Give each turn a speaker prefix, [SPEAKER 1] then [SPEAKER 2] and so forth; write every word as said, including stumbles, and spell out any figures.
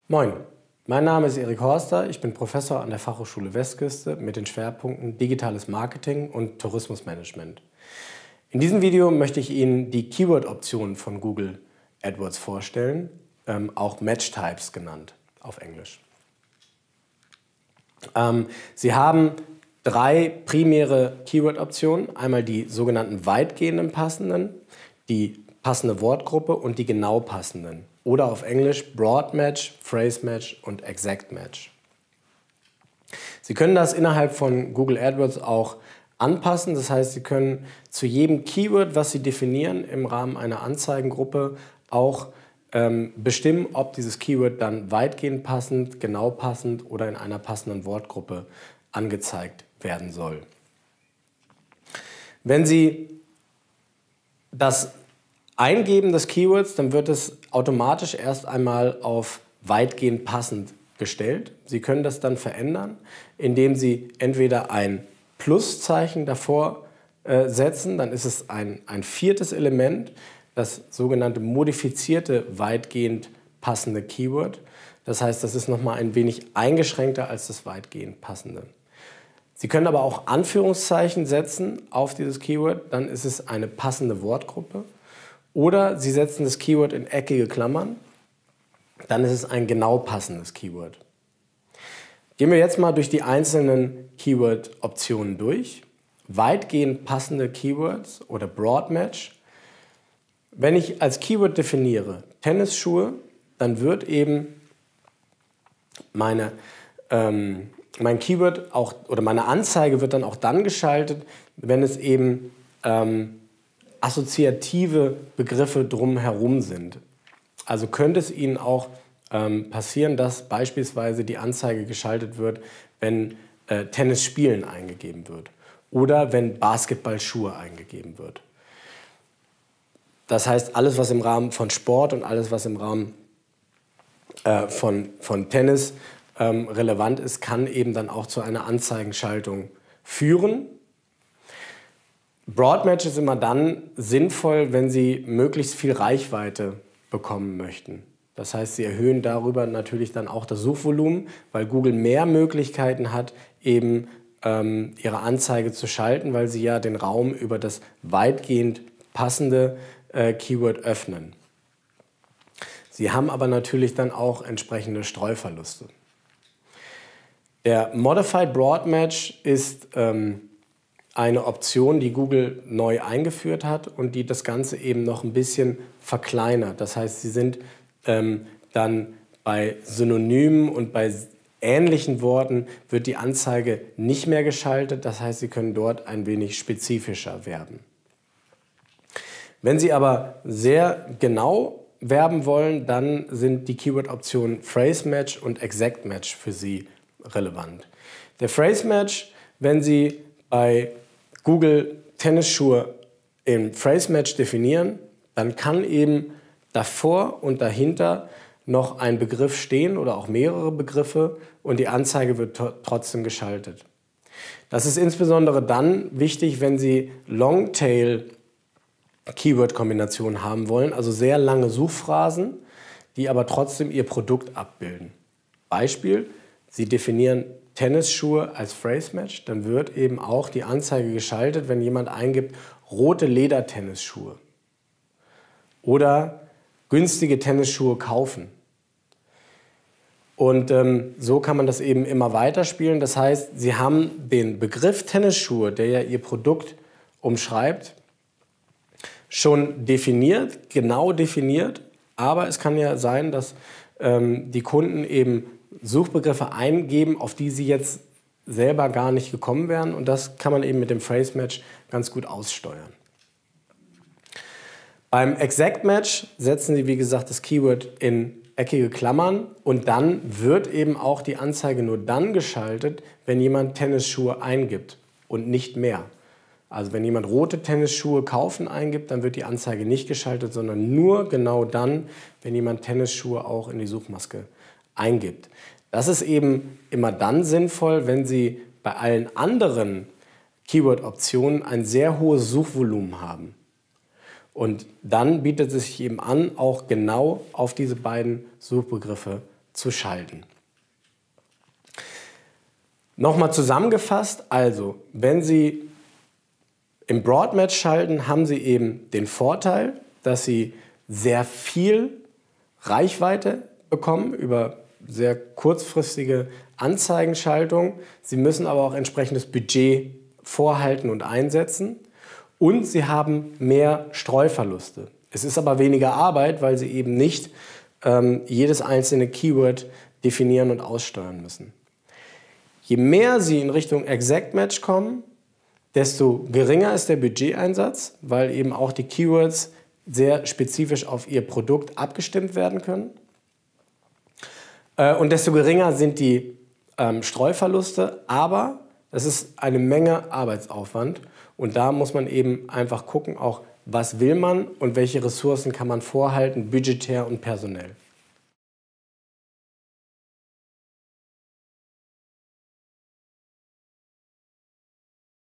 [SPEAKER 1] Moin, mein Name ist Erik Horster, ich bin Professor an der Fachhochschule Westküste mit den Schwerpunkten Digitales Marketing und Tourismusmanagement. In diesem Video möchte ich Ihnen die Keyword-Optionen von Google AdWords vorstellen, ähm, auch Match-Types genannt auf Englisch. Ähm, Sie haben drei primäre Keyword-Optionen, einmal die sogenannten weitgehenden passenden, die passende Wortgruppe und die genau passenden. Oder auf Englisch Broad Match, Phrase Match und Exact Match. Sie können das innerhalb von Google AdWords auch anpassen. Das heißt, Sie können zu jedem Keyword, was Sie definieren im Rahmen einer Anzeigengruppe, auch ähm, bestimmen, ob dieses Keyword dann weitgehend passend, genau passend oder in einer passenden Wortgruppe angezeigt werden soll. Wenn Sie das Eingeben des Keywords, dann wird es automatisch erst einmal auf weitgehend passend gestellt. Sie können das dann verändern, indem Sie entweder ein Pluszeichen davor äh, setzen, dann ist es ein, ein viertes Element, das sogenannte modifizierte weitgehend passende Keyword. Das heißt, das ist nochmal ein wenig eingeschränkter als das weitgehend passende. Sie können aber auch Anführungszeichen setzen auf dieses Keyword, dann ist es eine passende Wortgruppe. Oder Sie setzen das Keyword in eckige Klammern, dann ist es ein genau passendes Keyword. Gehen wir jetzt mal durch die einzelnen Keyword-Optionen durch. Weitgehend passende Keywords oder Broad Match. Wenn ich als Keyword definiere Tennisschuhe, dann wird eben meine, ähm, mein Keyword auch, oder meine Anzeige wird dann auch dann geschaltet, wenn es eben ähm, assoziative Begriffe drumherum sind. Also könnte es Ihnen auch ähm, passieren, dass beispielsweise die Anzeige geschaltet wird, wenn äh, Tennisspielen eingegeben wird oder wenn Basketballschuhe eingegeben wird. Das heißt, alles, was im Rahmen von Sport und alles, was im Rahmen äh, von, von Tennis ähm, relevant ist, kann eben dann auch zu einer Anzeigenschaltung führen. Broad Match ist immer dann sinnvoll, wenn Sie möglichst viel Reichweite bekommen möchten. Das heißt, Sie erhöhen darüber natürlich dann auch das Suchvolumen, weil Google mehr Möglichkeiten hat, eben ähm, Ihre Anzeige zu schalten, weil Sie ja den Raum über das weitgehend passende äh, Keyword öffnen. Sie haben aber natürlich dann auch entsprechende Streuverluste. Der Modified Broad Match ist ähm, eine Option, die Google neu eingeführt hat und die das Ganze eben noch ein bisschen verkleinert. Das heißt, Sie sind ähm, dann bei Synonymen und bei ähnlichen Worten wird die Anzeige nicht mehr geschaltet. Das heißt, Sie können dort ein wenig spezifischer werben. Wenn Sie aber sehr genau werben wollen, dann sind die Keyword-Optionen Phrase Match und Exact Match für Sie relevant. Der Phrase Match, wenn Sie bei Google Tennisschuhe im Phrase Match definieren, dann kann eben davor und dahinter noch ein Begriff stehen oder auch mehrere Begriffe und die Anzeige wird trotzdem geschaltet. Das ist insbesondere dann wichtig, wenn Sie Longtail-Keyword-Kombinationen haben wollen, also sehr lange Suchphrasen, die aber trotzdem Ihr Produkt abbilden. Beispiel, Sie definieren Tennisschuhe als Phrase Match, dann wird eben auch die Anzeige geschaltet, wenn jemand eingibt rote Ledertennisschuhe oder günstige Tennisschuhe kaufen. Und ähm, so kann man das eben immer weiterspielen. Das heißt, Sie haben den Begriff Tennisschuhe, der ja Ihr Produkt umschreibt, schon definiert, genau definiert, aber es kann ja sein, dass ähm, die Kunden eben Suchbegriffe eingeben, auf die Sie jetzt selber gar nicht gekommen wären. Und das kann man eben mit dem Phrase Match ganz gut aussteuern. Beim Exact Match setzen Sie, wie gesagt, das Keyword in eckige Klammern und dann wird eben auch die Anzeige nur dann geschaltet, wenn jemand Tennisschuhe eingibt und nicht mehr. Also wenn jemand rote Tennisschuhe kaufen eingibt, dann wird die Anzeige nicht geschaltet, sondern nur genau dann, wenn jemand Tennisschuhe auch in die Suchmaske eingibt. Das ist eben immer dann sinnvoll, wenn Sie bei allen anderen Keyword-Optionen ein sehr hohes Suchvolumen haben. Und dann bietet es sich eben an, auch genau auf diese beiden Suchbegriffe zu schalten. Nochmal zusammengefasst, also wenn Sie im Broadmatch schalten, haben Sie eben den Vorteil, dass Sie sehr viel Reichweite bekommen über sehr kurzfristige Anzeigenschaltung. Sie müssen aber auch entsprechendes Budget vorhalten und einsetzen. Und Sie haben mehr Streuverluste. Es ist aber weniger Arbeit, weil Sie eben nicht ähm, jedes einzelne Keyword definieren und aussteuern müssen. Je mehr Sie in Richtung Exact Match kommen, desto geringer ist der Budgeteinsatz, weil eben auch die Keywords sehr spezifisch auf Ihr Produkt abgestimmt werden können. Äh, und desto geringer sind die ähm, Streuverluste, aber es ist eine Menge Arbeitsaufwand. Und da muss man eben einfach gucken, auch was will man und welche Ressourcen kann man vorhalten, budgetär und personell.